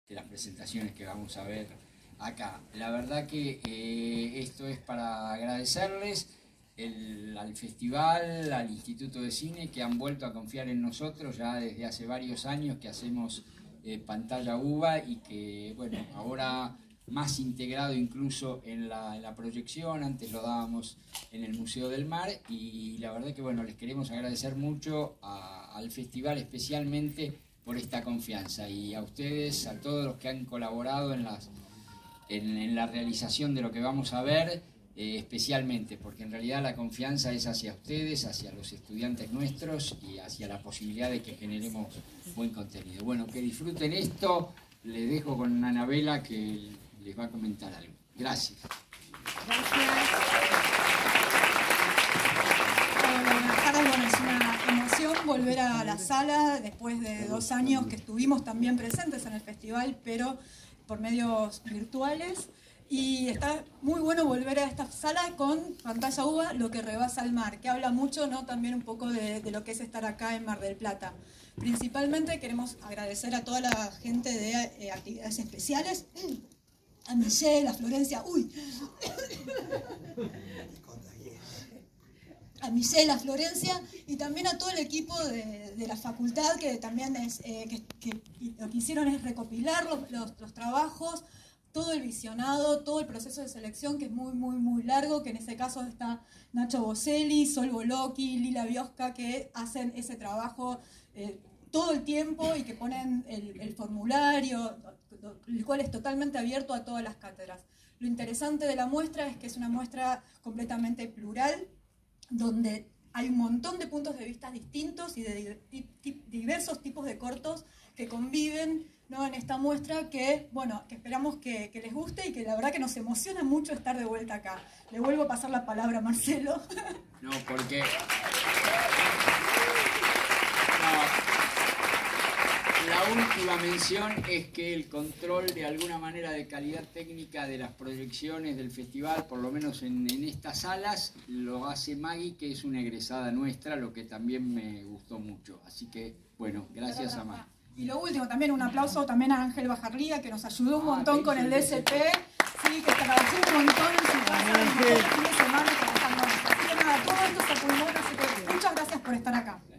las presentaciones que vamos a ver acá. La verdad que esto es para agradecerles al festival, al Instituto de Cine, que han vuelto a confiar en nosotros ya desde hace varios años que hacemos pantalla UBA, y que, bueno, ahora más integrado incluso en la proyección. Antes lo dábamos en el Museo del Mar, y la verdad que, bueno, les queremos agradecer mucho al festival, especialmente por esta confianza, y a ustedes, a todos los que han colaborado en la realización de lo que vamos a ver, especialmente porque en realidad la confianza es hacia ustedes, hacia los estudiantes nuestros y hacia la posibilidad de que generemos buen contenido. Bueno, que disfruten esto. Les dejo con Anabela, que les va a comentar algo. Gracias. Gracias. Buenas tardes. Bueno, es una emoción volver a la sala después de 2 años que estuvimos también presentes en el festival, pero por medios virtuales. Y está muy bueno volver a esta sala con pantalla UBA, lo que rebasa el mar, que habla mucho, ¿no?, también un poco de lo que es estar acá en Mar del Plata. Principalmente queremos agradecer a toda la gente de actividades especiales, a Michelle, a Florencia, a Michelle, a Florencia, y también a todo el equipo de la facultad, que también que lo que hicieron es recopilar los trabajos, todo el visionado, todo el proceso de selección, que es muy largo, que en este caso está Nacho Boselli, Sol Bolocchi, Lila Biosca, que hacen ese trabajo todo el tiempo y que ponen el formulario, el cual es totalmente abierto a todas las cátedras. Lo interesante de la muestra es que es una muestra completamente plural, donde hay un montón de puntos de vista distintos y de diversos tipos de cortos que conviven, ¿no?, en esta muestra, que, bueno, que esperamos que les guste, y que la verdad que nos emociona mucho estar de vuelta acá. Le vuelvo a pasar la palabra a Marcelo. No, porque... La última mención es que el control de alguna manera de calidad técnica de las proyecciones del festival, por lo menos en estas salas, lo hace Maggie, que es una egresada nuestra, lo que también me gustó mucho. Así que, bueno, gracias a Maggie. Y lo último, también un aplauso también a Ángel Bajarría, que nos ayudó un montón con el DSP, sí, que trabajó un montón en su casa, el fin de semana trabajando. Así que nada, todo esto se pulmón, así que muchas gracias por estar acá.